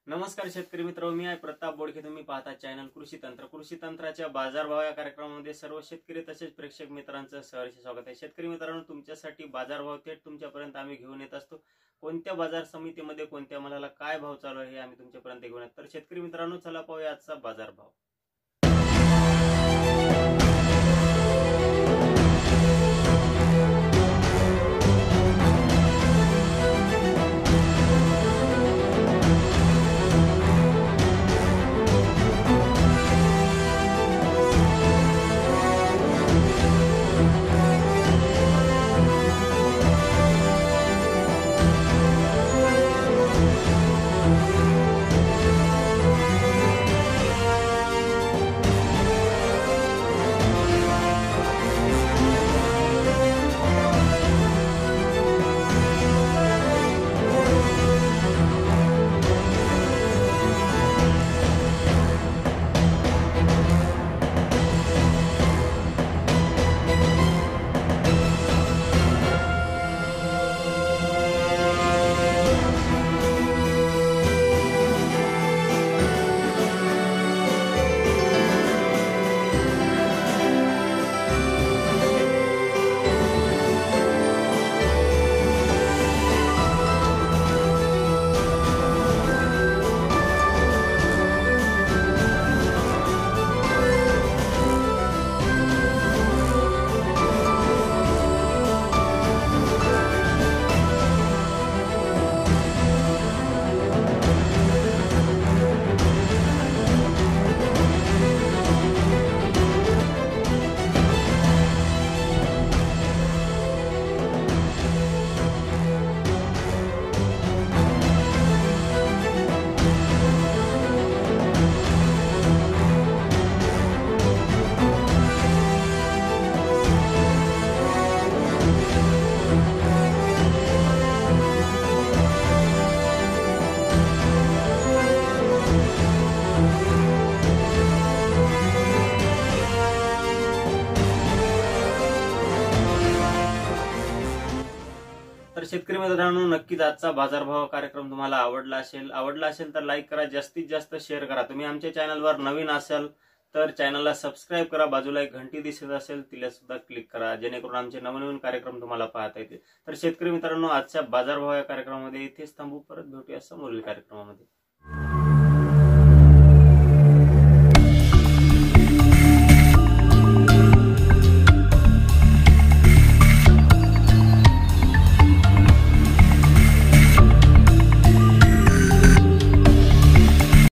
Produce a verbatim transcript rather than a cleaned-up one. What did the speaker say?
नमस्कार शेतकरी मित्र, मी आहे प्रताप बोडके. तुम्ही पाहता चॅनल कृषी तंत्र. कृषी तंत्राच्या बाजारभाव या कार्यक्रमामध्ये सर्व शेतकरी तसेच प्रेक्षक मित्रांचं सहर्ष स्वागत आहे. शेतकरी मित्रांनो, तुमच्यासाठी बाजारभाव थेट तुमच्यापर्यंत आम्ही घेऊन येत असतो. कोणत्या बाजार समितीमध्ये कोणत्या मालाला काय भाव चालू आहे हे आम्ही तुमच्यापर्यंत घेऊन येतो. तर शेतकरी मित्रांनो, चला पाहूया आजचा बाजारभाव. तर शेतकरी मित्रांनो, नक्कीच आजचा बाजारभाव कार्यक्रम तुम्हाला आवडला असेल आवडला असेल तर लाईक करा, जास्तीत जास्त शेअर करा. तुम्ही आमच्या चॅनलवर नवीन असाल तर चॅनलला सबस्क्राईब करा. बाजूला एक घंटी दिसत असेल तिला सुद्धा क्लिक करा, जेणेकरून आमचे नवनवीन कार्यक्रम तुम्हाला पाहता येतील. तर शेतकरी मित्रांनो, आजच्या बाजारभाव या कार्यक्रमामध्ये इथेच थांबू. परत भेटूया समोरील कार्यक्रमामध्ये.